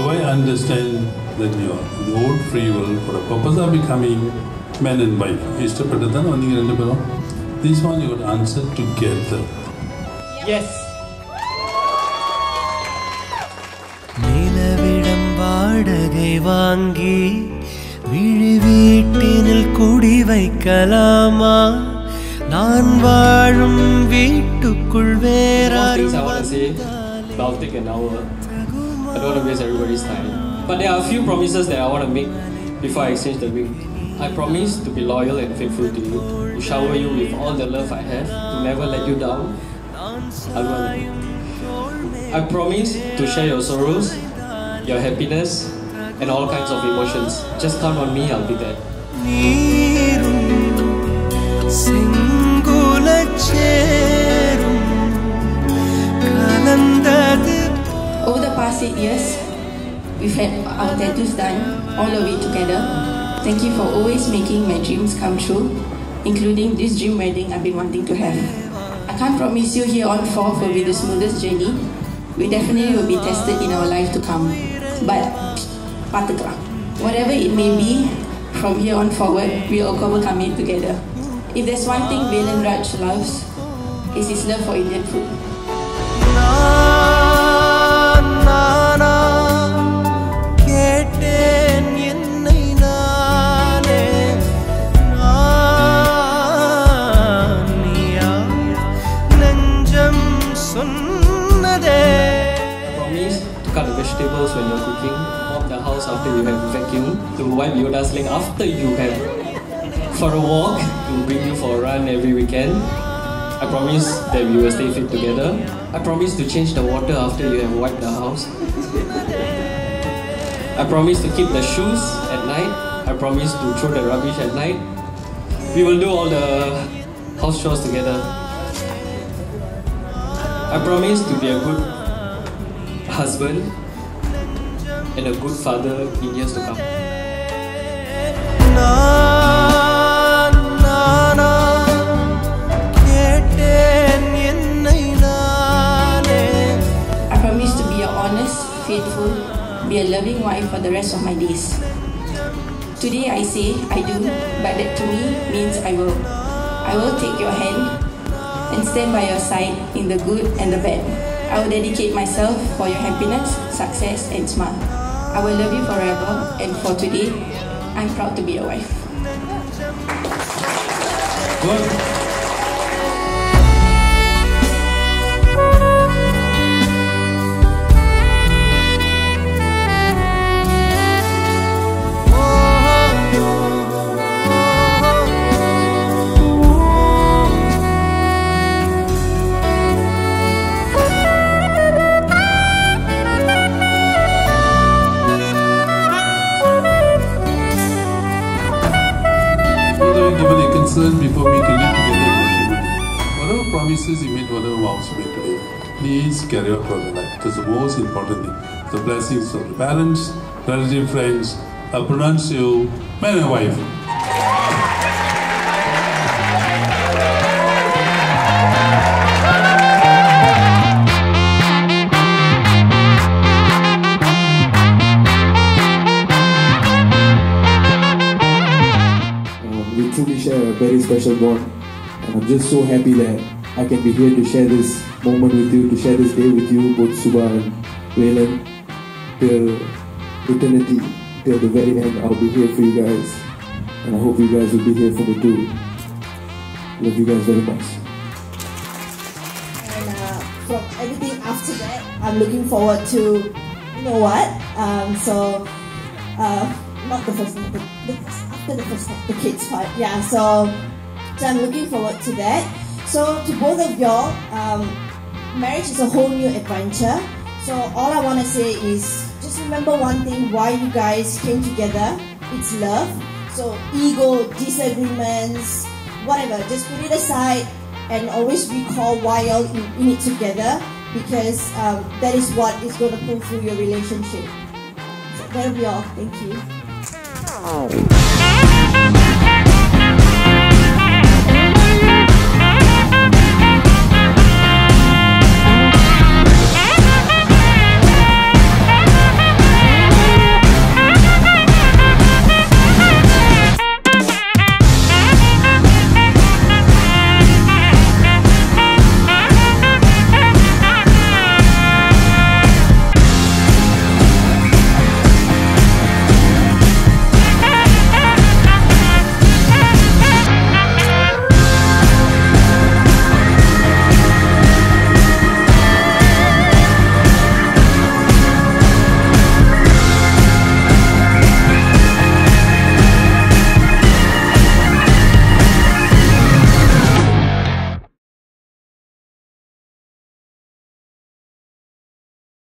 I understand that you are the old free will for the purpose of becoming man and wife. This one you would answer together. Yes. நிலவிடம் வாடகை வாங்கி விழி வீட்டினில் குடி வைக்கலாமா நான் வாழும் வீட்டுக்குள் வேறாரும் But I'll take an hour. I don't want to waste everybody's time. But there are a few promises that I want to make before I exchange the ring. I promise to be loyal and faithful to you, to shower you with all the love I have, to never let you down. I promise to share your sorrows, your happiness, and all kinds of emotions. Just count on me, I'll be there. Over the past 8 years, we've had our tattoos done, all of it together. Thank you for always making my dreams come true, including this dream wedding I've been wanting to have. I can't promise you here on forth will be the smoothest journey. We definitely will be tested in our life to come. But, whatever it may be, from here on forward, we'll overcome it together. If there's one thing Valen Raj loves, it's his love for Indian food. Cut the vegetables when you're cooking, mop the house after you have vacuumed, to wipe Yoda's leg after you have, for a walk, to bring you for a run every weekend. I promise that we will stay fit together. I promise to change the water after you have wiped the house. I promise to keep the shoes at night. I promise to throw the rubbish at night. We will do all the house chores together. I promise to be a good husband and a good father in years to come. I promise to be a honest, faithful, be a loving wife for the rest of my days. Today I say I do, but that to me means I will. I will take your hand and stand by your side in the good and the bad. I will dedicate myself for your happiness, success and smile. I will love you forever, and for today, I'm proud to be your wife. Good. Before we can live together in matrimony. Whatever promises you made, whatever vows you made today, please carry out for your life. It is the most important thing. The blessings of the parents, relative, friends, I pronounce you man and wife. We truly share a very special bond, and I'm just so happy that I can be here to share this moment with you, to share this day with you, both Subha and Valen, till eternity, till the very end. I'll be here for you guys, and I hope you guys will be here for me too. Love you guys very much. And from everything after that, I'm looking forward to, you know what, not the first night, after the first night, the kids part, yeah, so I'm looking forward to that. So to both of y'all, marriage is a whole new adventure, so all I want to say is, just remember one thing, why you guys came together, it's love. So ego, disagreements, whatever, just put it aside and always recall why y'all in it together, because that is what is going to pull through your relationship. So that'll be all. Thank you.